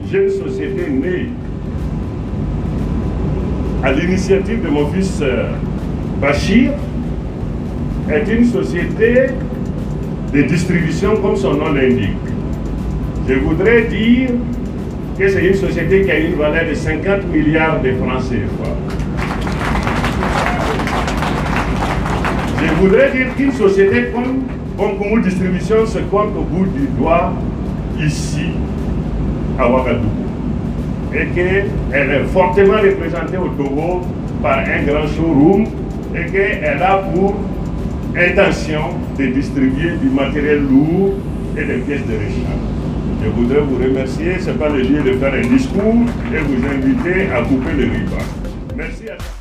jeune société née à l'initiative de mon fils Bachir, est une société de distribution comme son nom l'indique. Je voudrais dire que c'est une société qui a une valeur de 50 milliards de francs CFA. Je voudrais dire qu'une société comme Bonkoumou Distribution se compte au bout du doigt ici, à Ouagadougou, et qu'elle est fortement représentée au Togo par un grand showroom et qu'elle a pour intention de distribuer du matériel lourd et des pièces de rechange. Je voudrais vous remercier, ce n'est pas le lieu de faire un discours et vous inviter à couper le ruban. Merci à tous.